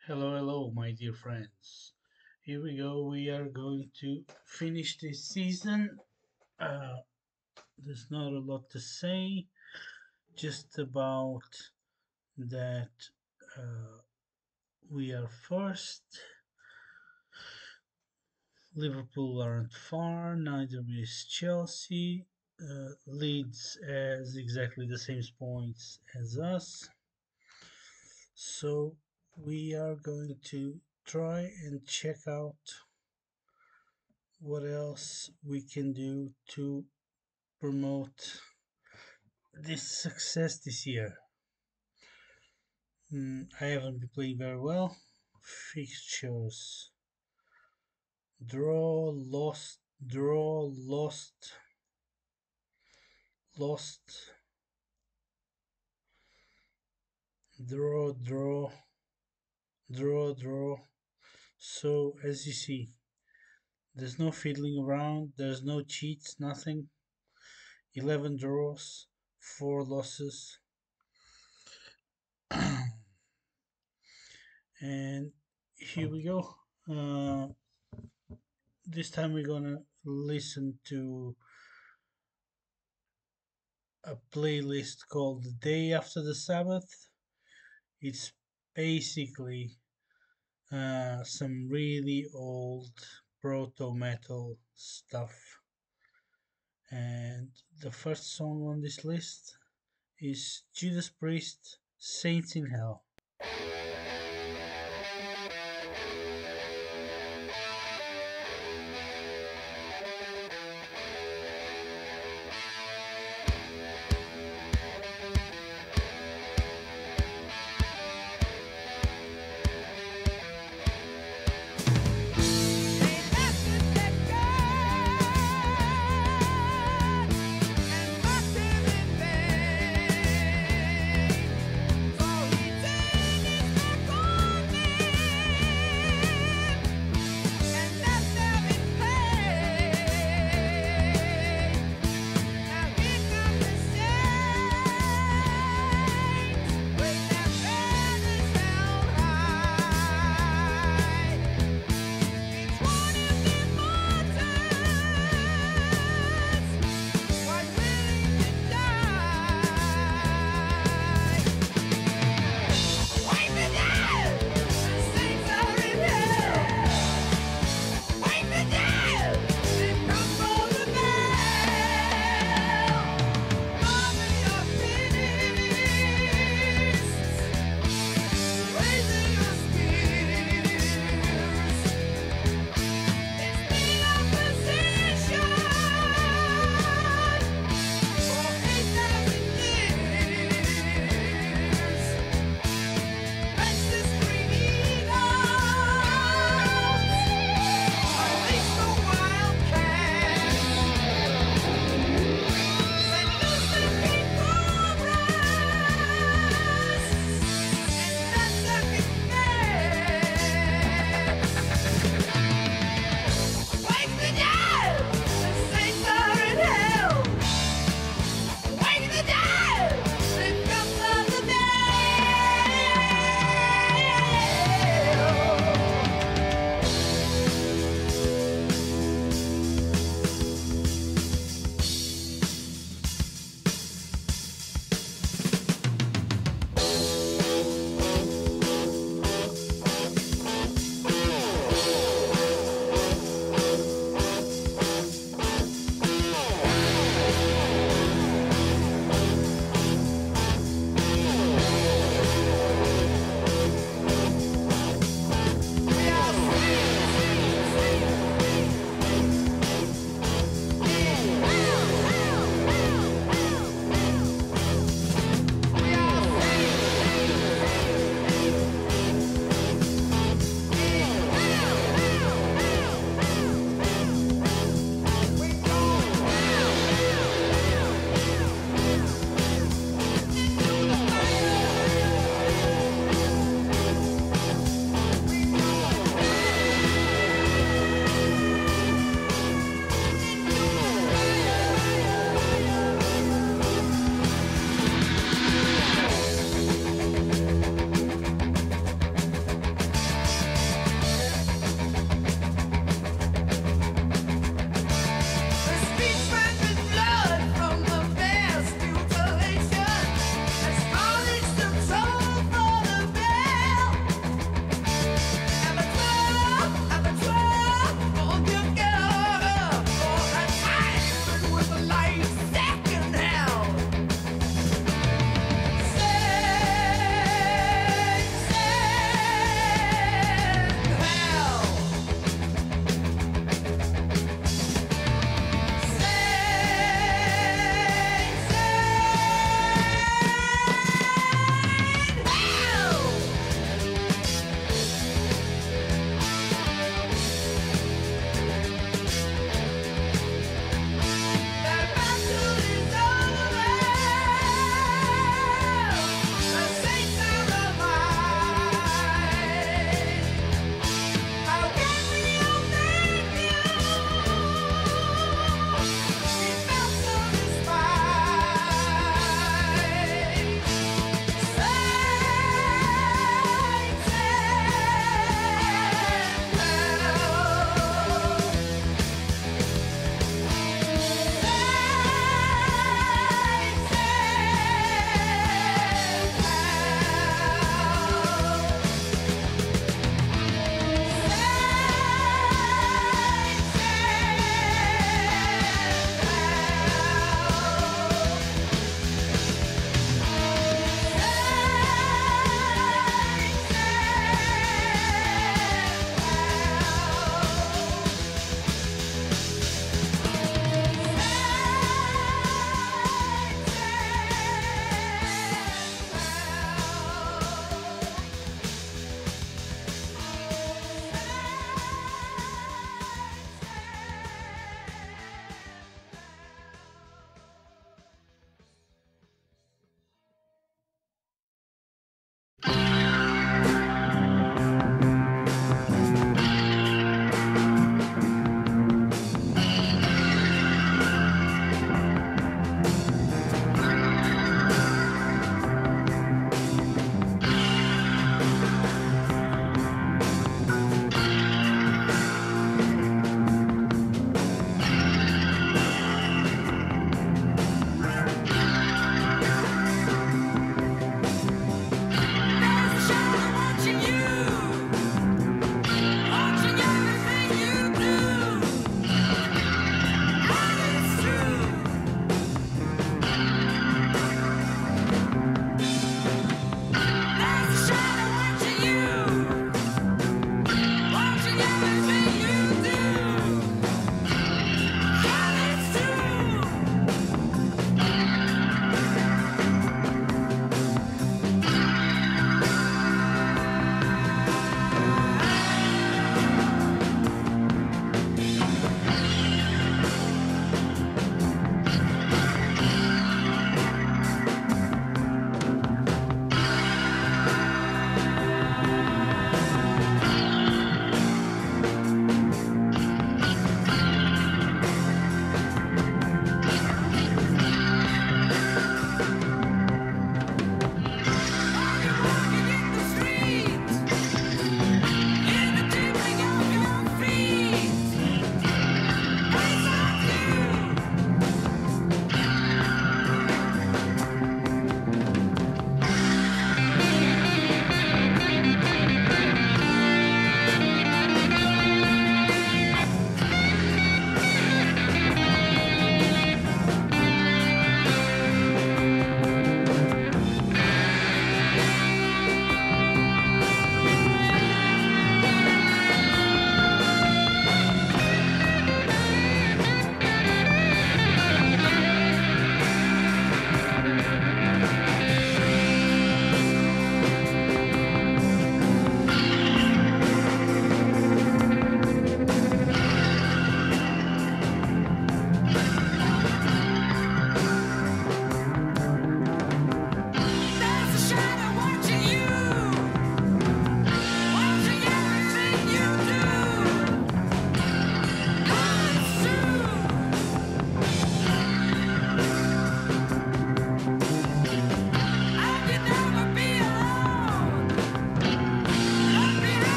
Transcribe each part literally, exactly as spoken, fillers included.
Hello, hello, my dear friends. Here we go. We are going to finish this season. Uh, there's not a lot to say, just about that uh, we are first. Liverpool aren't far, neither is Chelsea. Uh, Leeds has exactly the same points as us. So we are going to try and check out what else we can do to promote this success this year. Mm, I haven't been playing very well. Fixtures: draw, lost, draw, lost, lost, draw, draw, draw, draw. So, as you see, there's no fiddling around, there's no cheats, nothing. eleven draws, four losses. And here we go. Uh, this time we're gonna listen to a playlist called The Day After the Sabbath. It's basically uh, some really old proto metal stuff. And the first song on this list is Judas Priest, Saints in Hell. For he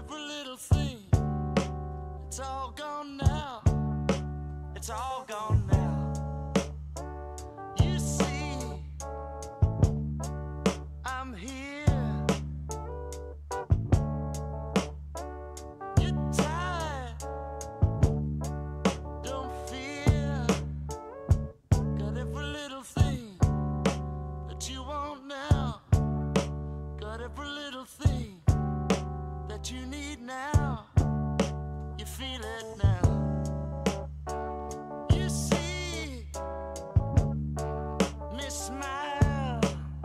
every little thing. It's all gone now. It's all gone now. You see, I'm here. You're tired. Don't fear. Got every little thing that you want now. Got every little thing that you need now. You feel it now. You see me smile.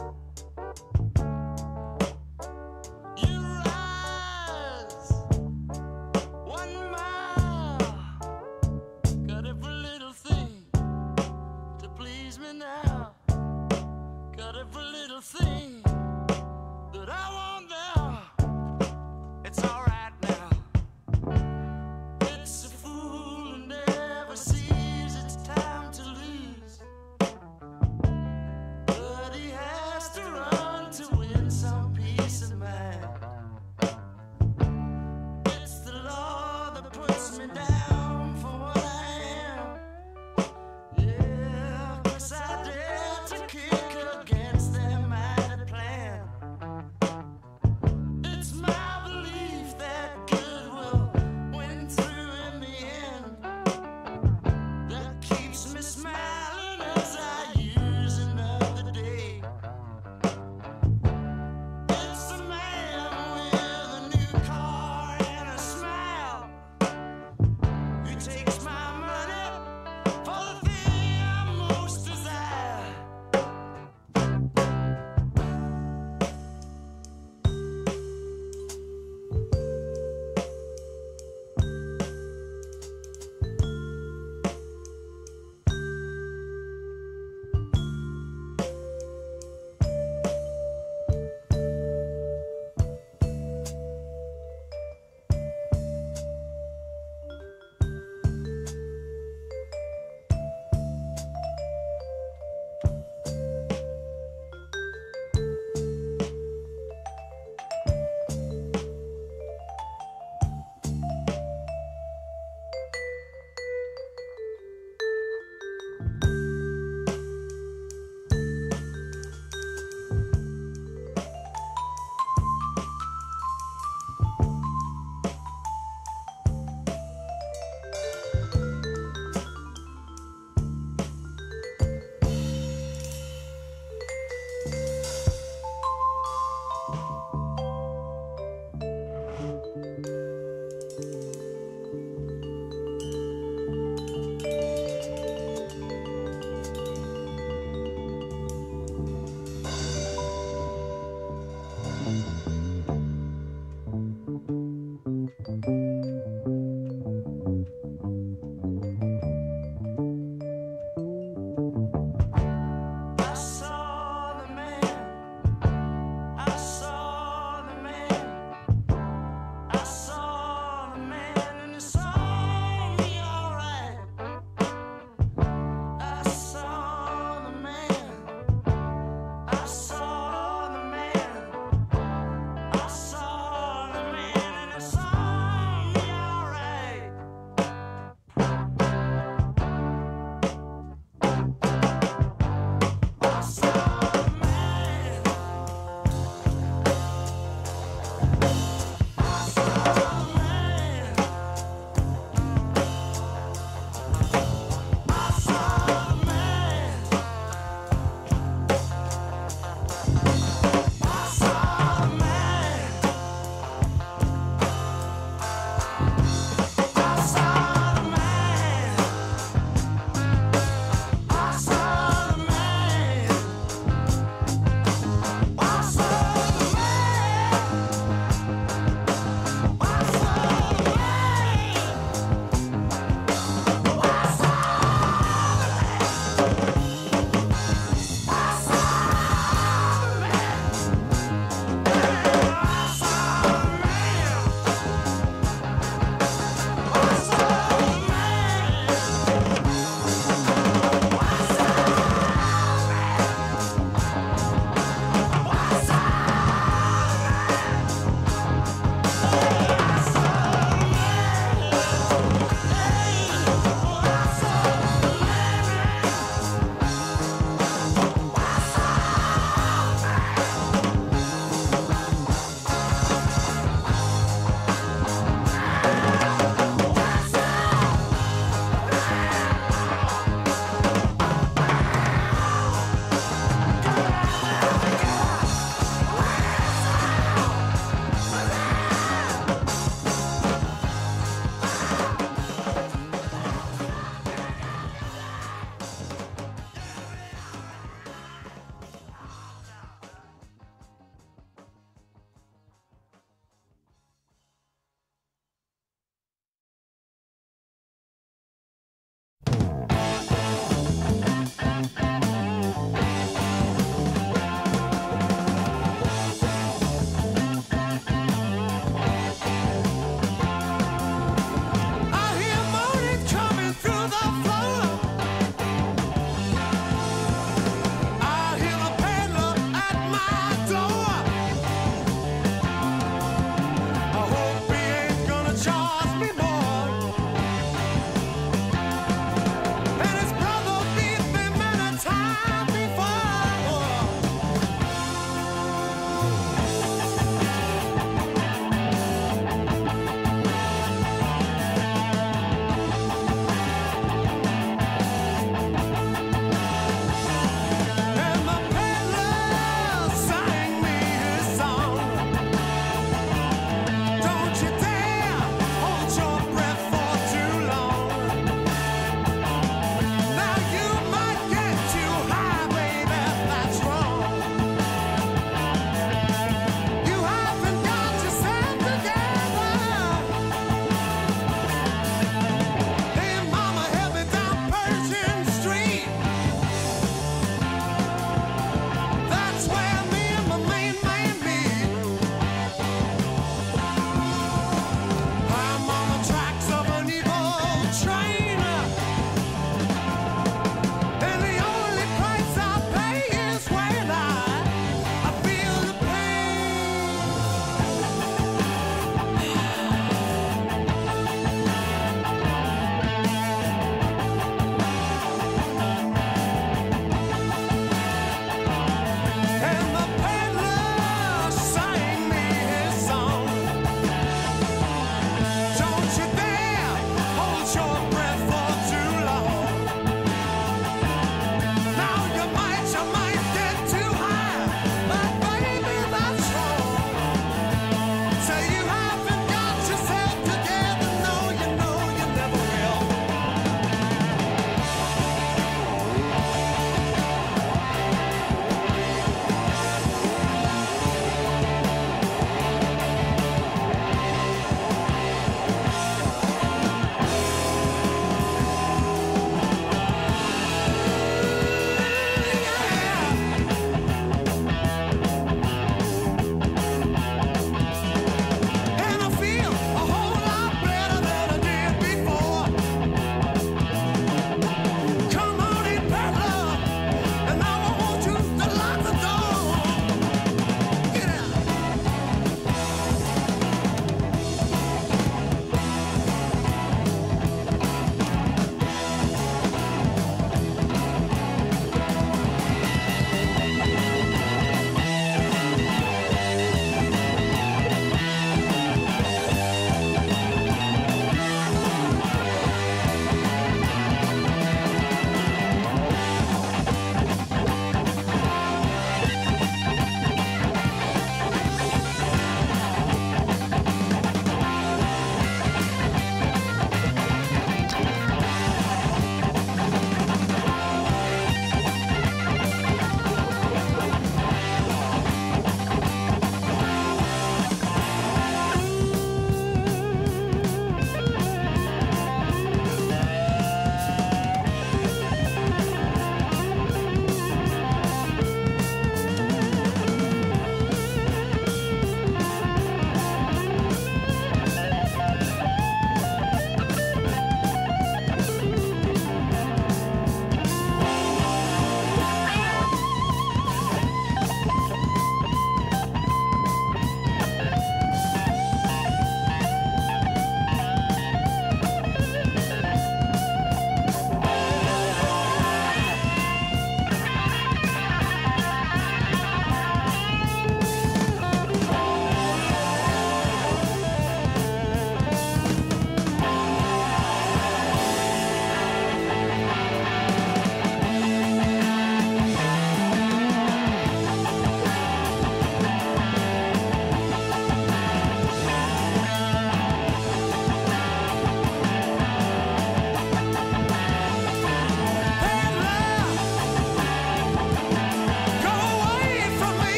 You rise one mile. Got every little thing to please me now. Got every little thing that I want now. It's alright now. It's a fool who never sees it's time to lose, but he has to run to win some peace of mind. It's the law that puts me down for what I am. Yeah, 'cause I dare to kick against their mighty plan. It's my belief that good will win through in the end. That keeps me smiling as I use another day. It's the man with a new car and a smile.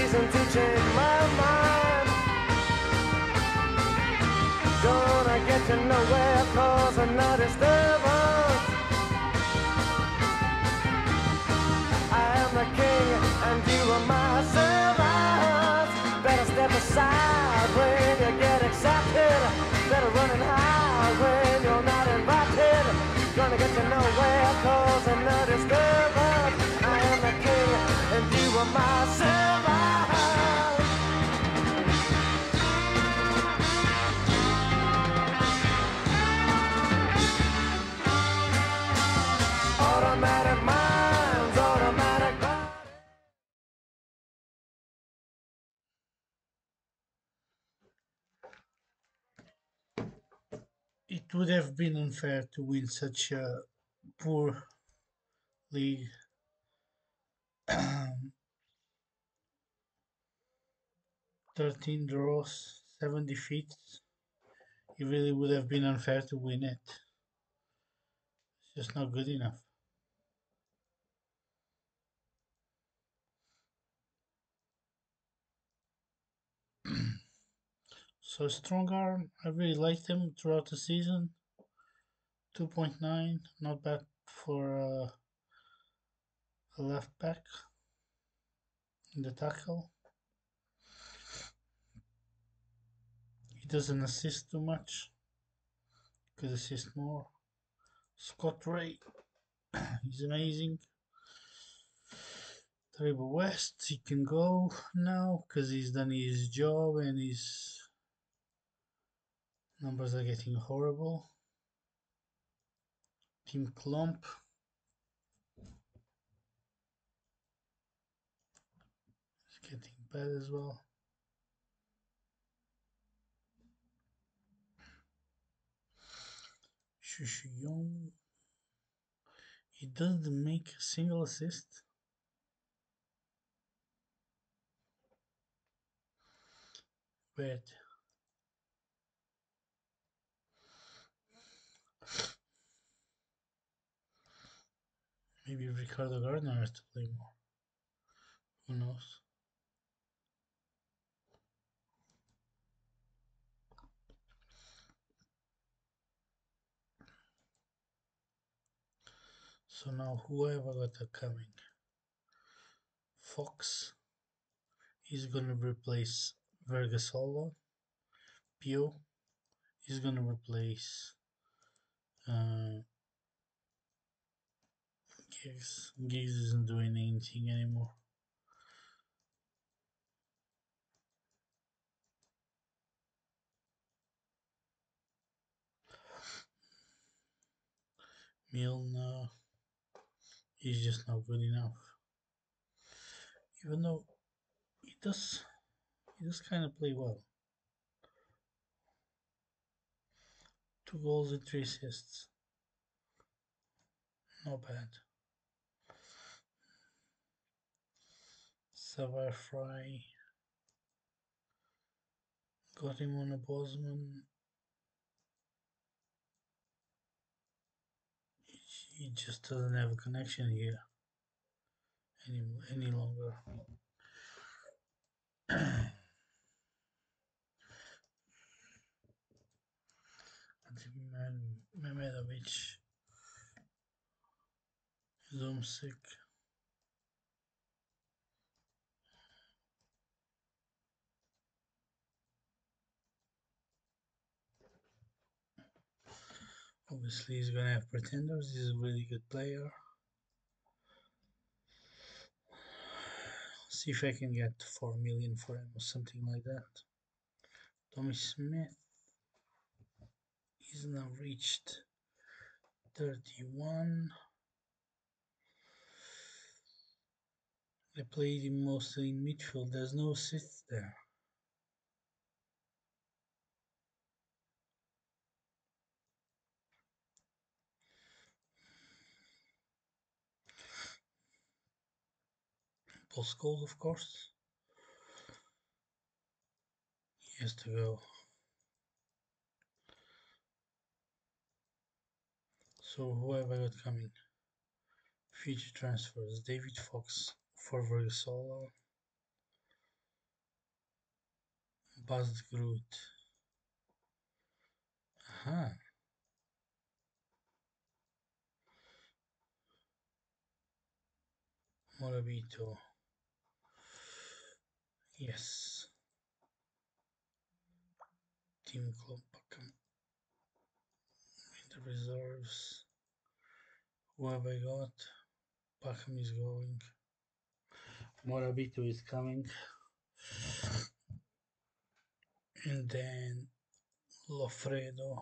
reason to change my mind. Gonna get you nowhere, causing no disturbance. I am the king and you are my servants. Better step aside when you get accepted. Better run and hide when you're not invited. Gonna get you nowhere, causing no disturbance. I am the king and you are my servant. Automatic minds, automatic bodies. It would have been unfair to win such a poor league. thirteen draws, seven defeats. It really would have been unfair to win it. It's just not good enough. So strong arm, I really liked him throughout the season. two point nine, not bad for uh, a left back in the tackle. He doesn't assist too much. Could assist more. Scott Ray, he's amazing. Trevor West, he can go now because he's done his job and his numbers are getting horrible. Team Klump, is getting bad as well. Shushiyong, he doesn't make a single assist. Bad. Maybe Ricardo Gardner has to play more. Who knows? So now who have I got coming? Fox is gonna replace Vergasolo. Pio is gonna replace uh, Giggs. Giggs isn't doing anything anymore. Milner is just not good enough. Even though he does, he does kind of play well. Two goals and three assists. Not bad. Savard Fry. Got him on a Bosman. He just doesn't have a connection here any, any longer. Memedovic is homesick. Obviously, he's gonna have pretenders. He's a really good player. See if I can get four million for him or something like that. Tommy Smith is now reached thirty-one. They played him mostly in midfield. There's no assists there. Paul Scholes, of course. He has to go. So who have I got coming? Future transfers. David Fox for Vergasolo. Buzzed Groot. Aha. Morabito. Yes. Team Club Packham. In the reserves. Who have I got? Packham is going. Morabito is coming. And then Lofredo.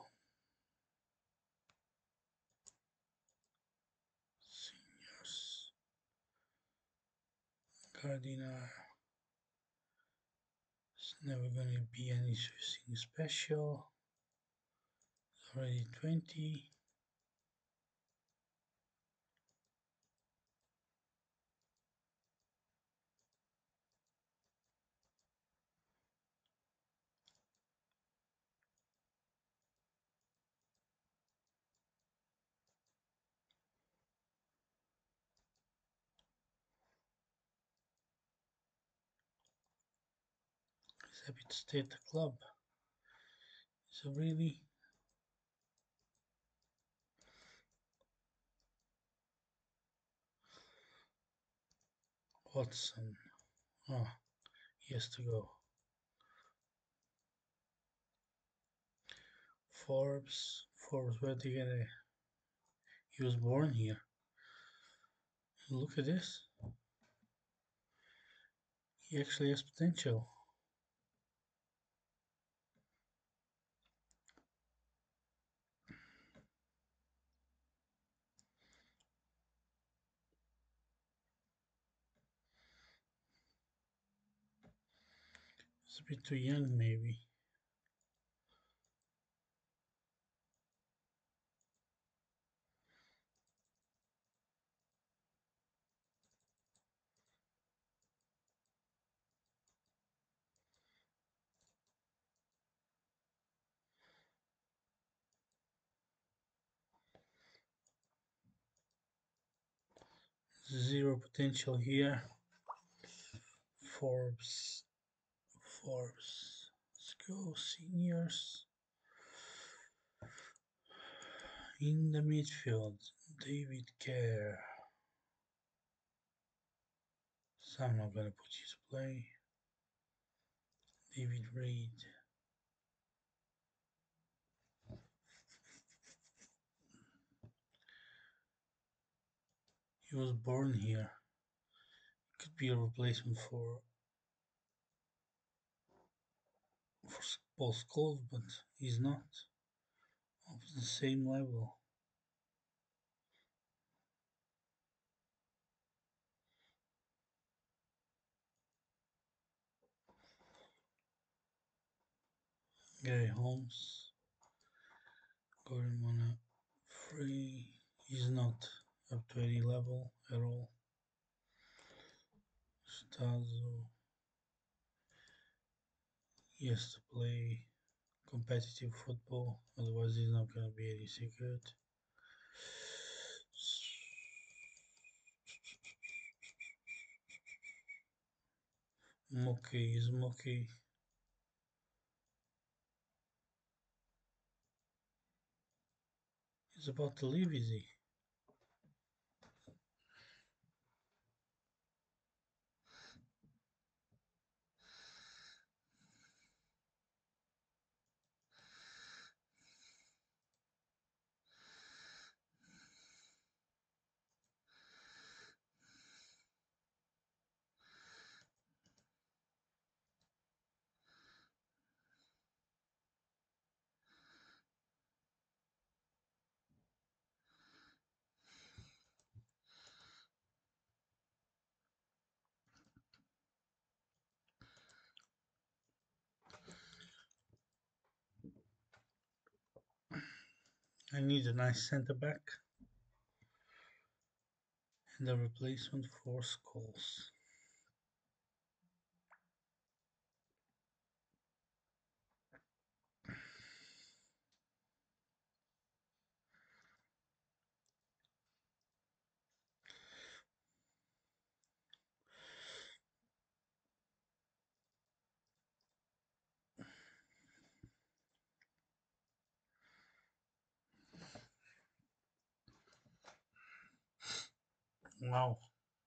Seniors. Gardiner. It's never gonna be anything special. It's already twenty. He's happy to stay at the club. So really, Watson. Oh, he has to go. Forbes. Forbes, where did he get a... He was born here. Look at this. He actually has potential. It's a bit too young, maybe. Zero potential here. Forbes. Forbes. Let's go, seniors. In the midfield, David Kerr. So I'm not gonna put you to play. David Reid. He was born here. Could be a replacement for for Paul Scholes, but he's not of the same level. Gary Holmes. Got him on a free. He's not up to any level at all. Stazo. He has to play competitive football, otherwise he's not going to be anything good. Moki is Moki. He's about to leave, is he? I need a nice centre back and a replacement for Scholes. Wow.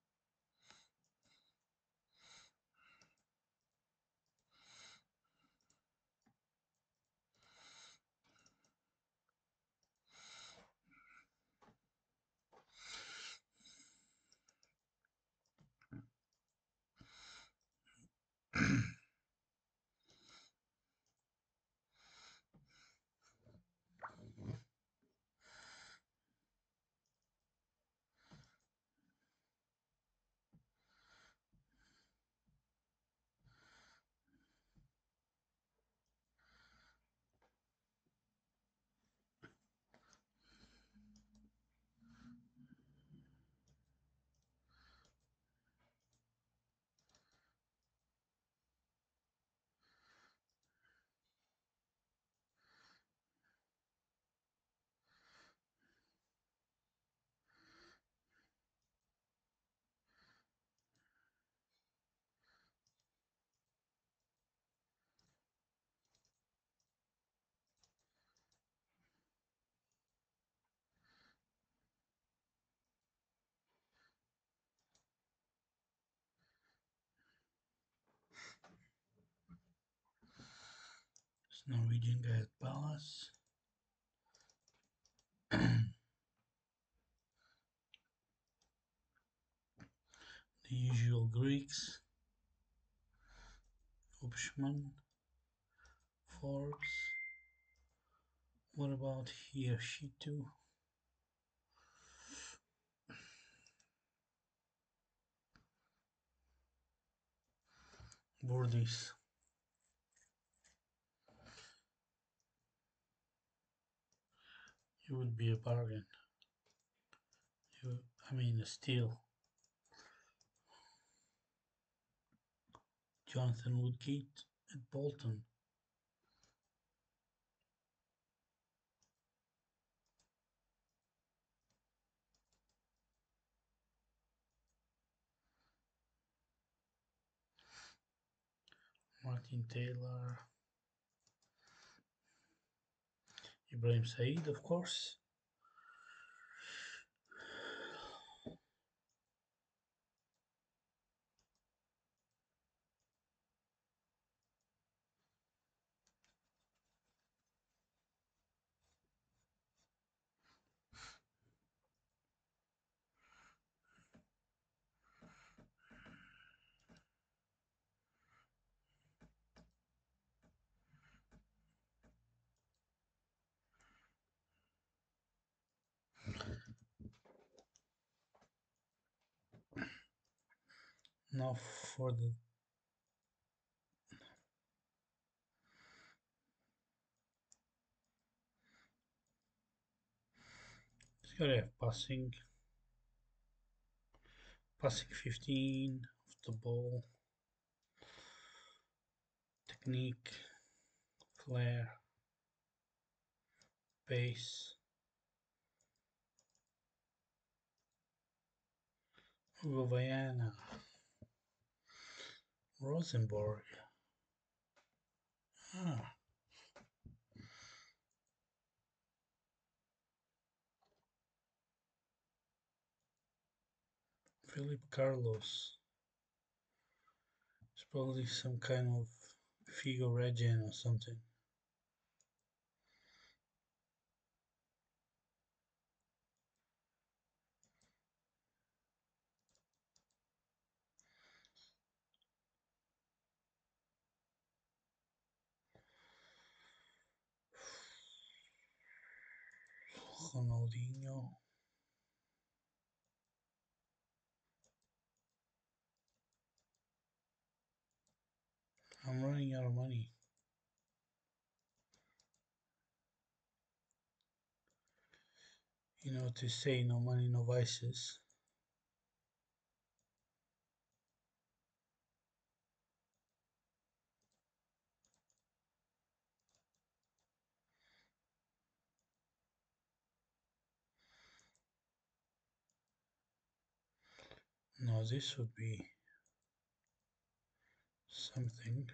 It's Norwegian Guide Palace. The usual Greeks. Opshman. Forbes. What about here? She too. Bordis. It would be a bargain. You, I mean, a steal. Jonathan Woodgate at Bolton. Martin Taylor. Ibrahim Said, of course. Now for the it's gotta have passing. Passing fifteen of the ball. Technique. Flair. Pace. Ugovaiana. Rosenborg. Ah. Philip Carlos. It's probably some kind of Figo Regen or something. Ronaldinho. I'm running out of money. You know, to say no money, no vices. No, this would be something.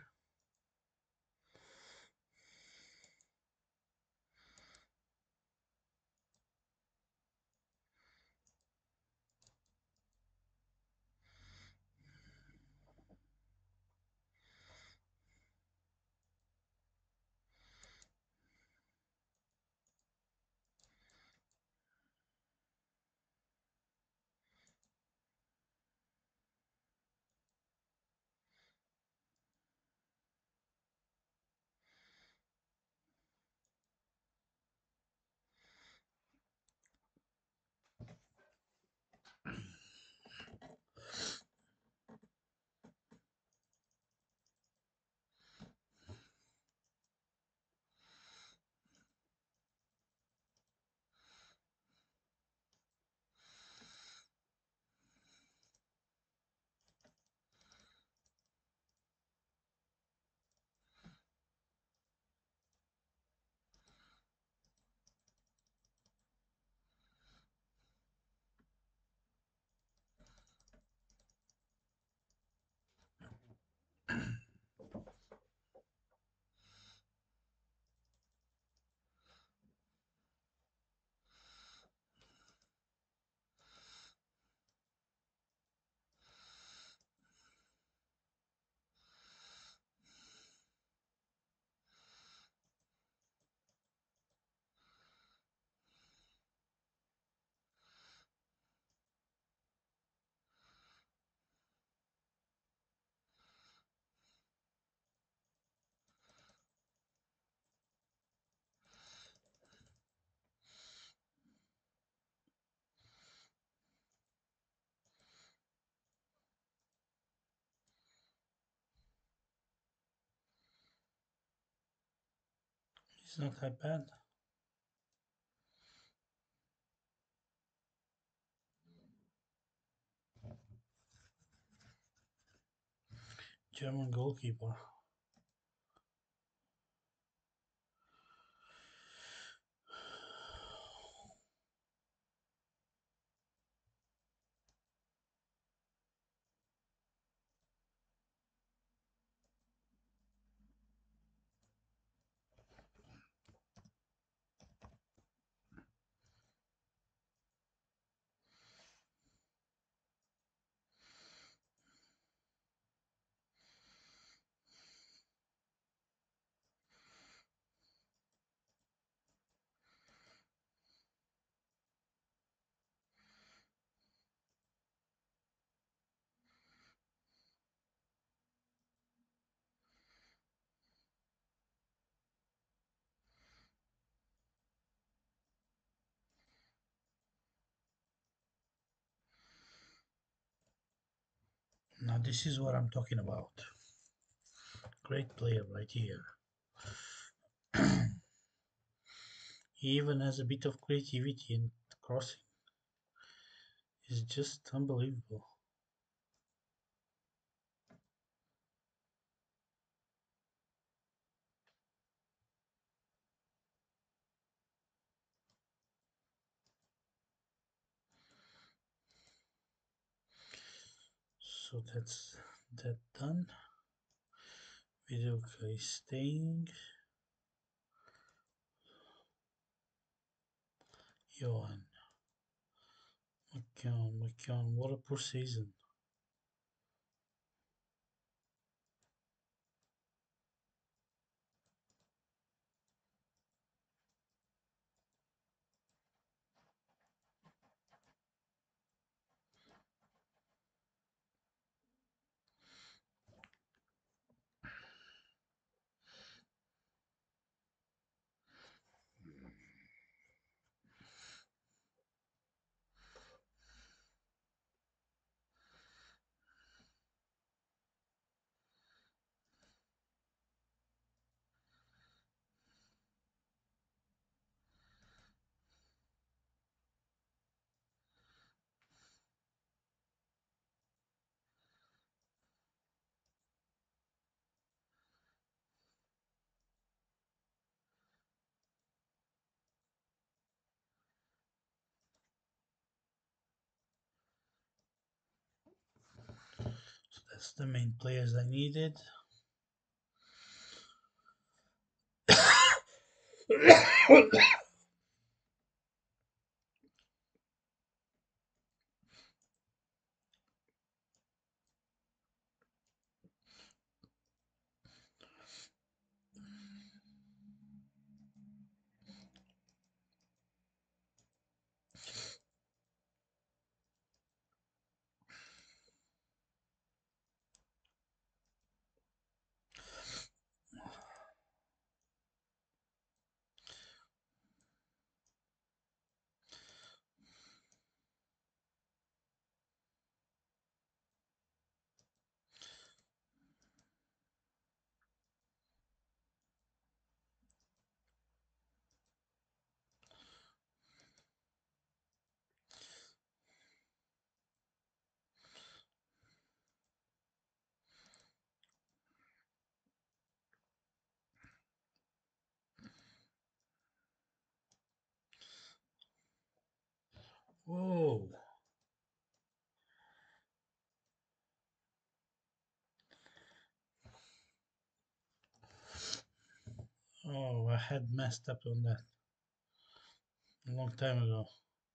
It's not that bad. German goalkeeper. Now this is what I'm talking about. Great player right here. He even has a bit of creativity in crossing. It's just unbelievable. So that's that done. Video is staying. Johan. McKeown, McKeown, what a poor season. So that's the main players I needed. Whoa. Oh, I had messed up on that a long time ago.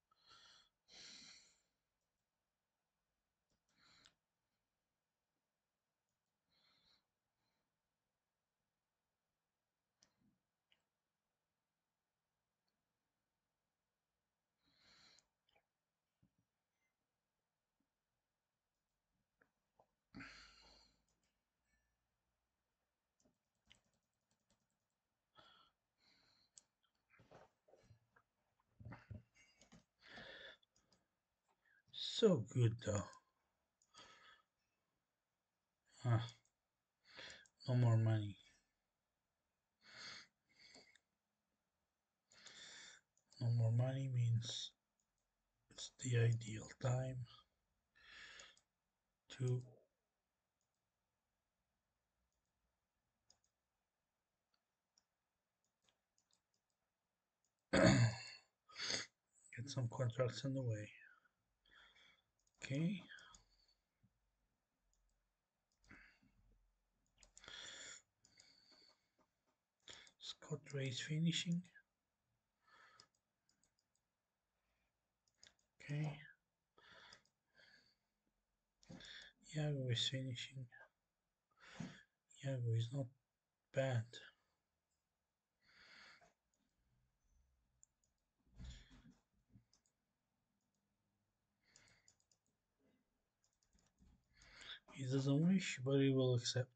So good though. Ah, no more money. more money means it's the ideal time to get some contracts on the way. Okay. Scott race finishing. Okay. Yago is finishing. Yago is not bad. He doesn't wish, but he will accept.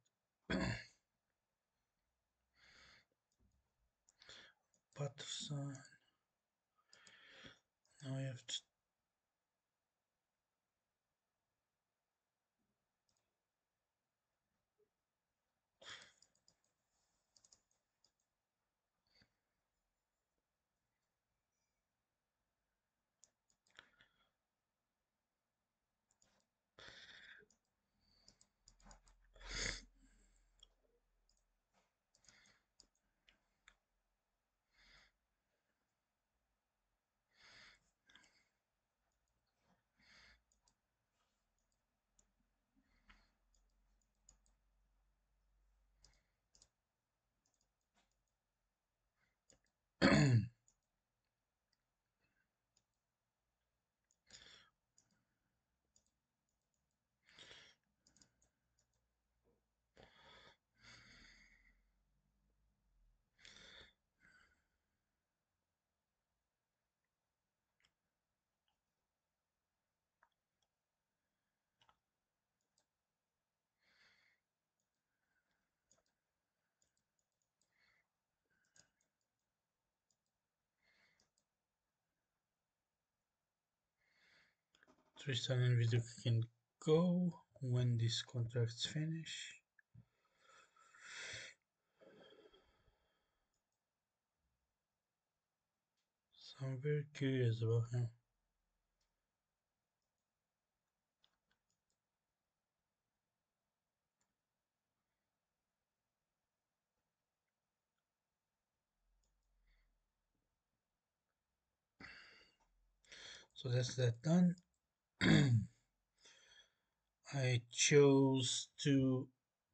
Patterson. Now I have to. Tristan and Viduka can go when these contracts finish. So I'm very curious about him. So that's that done. I chose to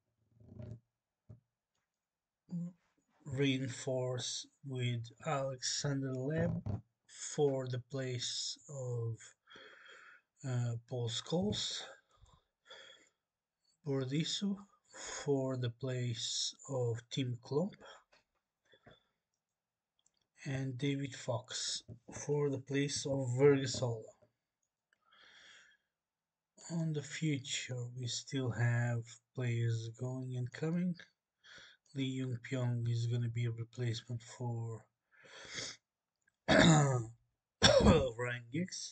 reinforce with Alexander Leb for the place of uh, Paul Scholes, Bordisu for the place of Tim Klump, and David Fox for the place of Vergasol. On the future, we still have players going and coming. Lee Young Pyong is going to be a replacement for Ryan Giggs.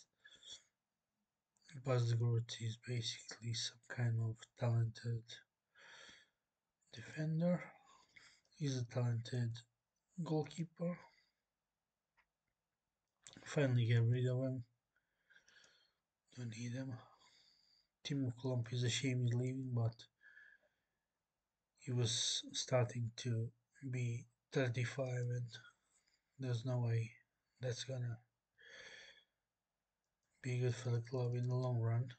Buzz Groot is basically some kind of talented defender. He's a talented goalkeeper. Finally get rid of him. Don't need him. Timo Klump is a shame he's leaving, but he was starting to be thirty-five and there's no way that's gonna be good for the club in the long run.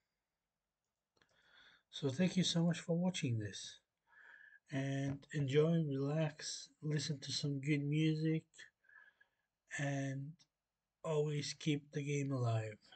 So thank you so much for watching this and enjoy, relax, listen to some good music and always keep the game alive.